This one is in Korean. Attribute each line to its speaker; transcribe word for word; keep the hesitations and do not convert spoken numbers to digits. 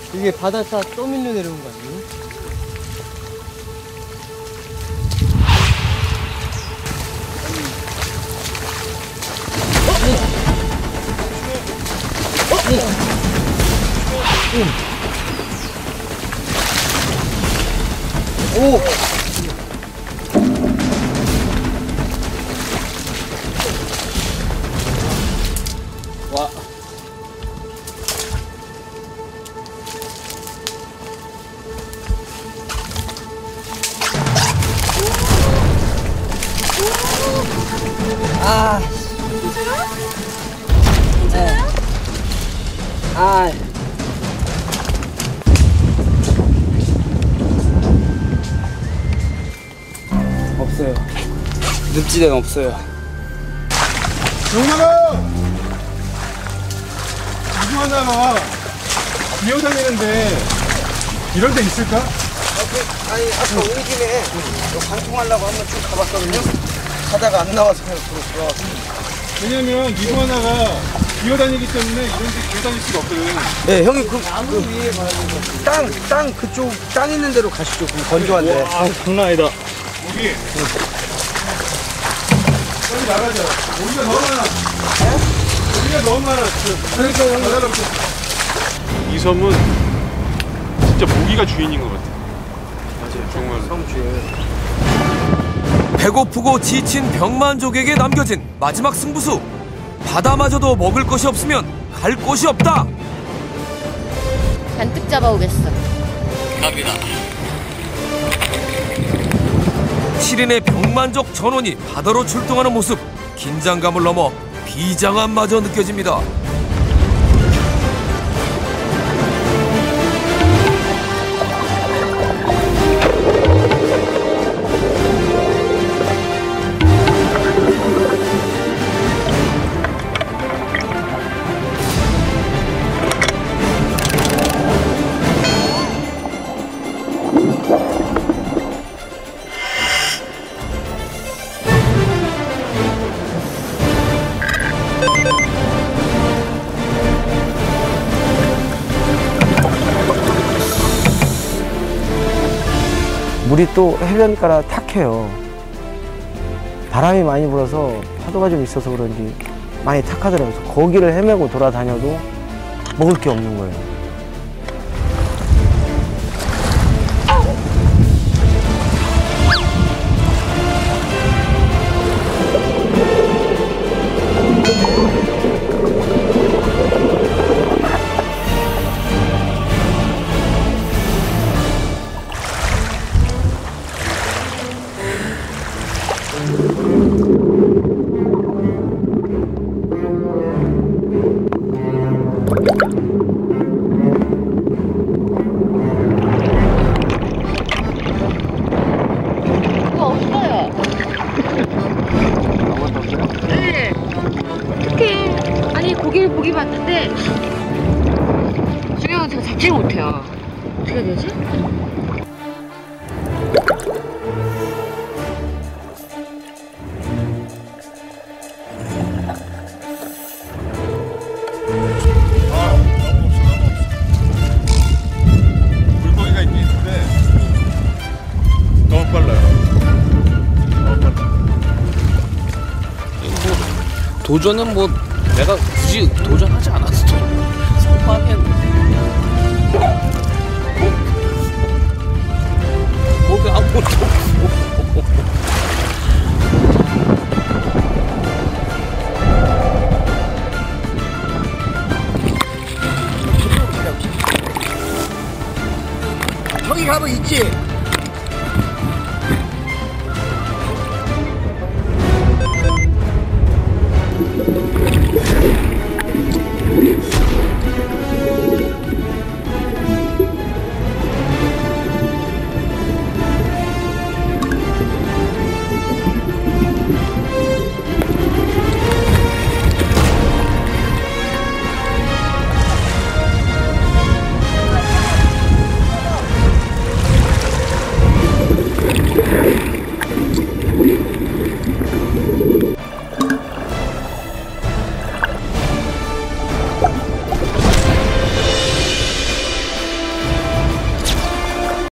Speaker 1: 이게 바닷가 떠밀려 내려온 거 아니에요? 오! 와. 아.
Speaker 2: 괜찮아? 괜찮아요?
Speaker 1: 아. 없어요. 늪지대는 없어요.
Speaker 3: 영만아! 이구아나가 기어다니는데 이런 데 있을까?
Speaker 1: 아, 그, 아니 아까 온 김에 관통하려고 한번 쭉 가봤거든요. 가다가 안 나와서 그냥 돌아왔습니다.
Speaker 3: 왜냐면 이구아나가 기어다니기 때문에 이런 데 기어다닐 수가 없거든.
Speaker 1: 네, 형님 그, 그 위에 가야 돼. 땅, 땅 그쪽 땅 있는 데로 가시죠. 그럼 건조한데.
Speaker 3: 아, 장난 아니다. 여기. 빨리 나가자. 우리가 너무 많아. 네? 우리가 너무 많아. 그러니까 형님. 이 섬은 진짜 모기가 주인인 것 같아. 맞아요. 정말 섬 주인.
Speaker 4: 배고프고 지친 병만족에게 남겨진 마지막 승부수. 바다마저도 먹을 것이 없으면 갈 곳이 없다.
Speaker 2: 잔뜩 잡아오겠어.
Speaker 4: 갑니다. 칠 인의 병만족 전원이 바다로 출동하는 모습. 긴장감을 넘어 비장함마저 느껴집니다.
Speaker 5: 물이 또 해변가라 탁해요. 바람이 많이 불어서 파도가 좀 있어서 그런지 많이 탁하더라고요. 그래서 거기를 헤매고 돌아다녀도 먹을 게 없는 거예요.
Speaker 2: 고기를 보기 봤는데 중요한 건 제가 잡지를 못해요. 어떻게 해야 되지?
Speaker 3: 아, 너무 없어, 너무 없어. 물고기가 있긴 있는데 너무 빨라요. 너무 빨라.
Speaker 6: 뭐 도전은 뭐 내가 굳이 도전하지 않았어. 성공하면 뭐가 아무것도 없고.
Speaker 1: 형이 가면 있지?